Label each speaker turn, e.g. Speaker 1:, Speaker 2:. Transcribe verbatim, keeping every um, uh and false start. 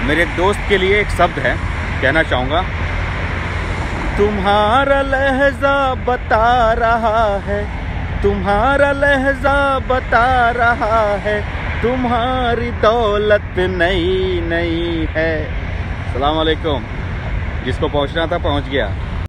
Speaker 1: मेरे दोस्त के लिए एक शब्द है, कहना चाहूँगा। तुम्हारा लहजा बता रहा है, तुम्हारा लहजा बता रहा है, तुम्हारी दौलत नई नई है। अस्सलाम वालेकुम। जिसको पहुँचना था पहुँच गया।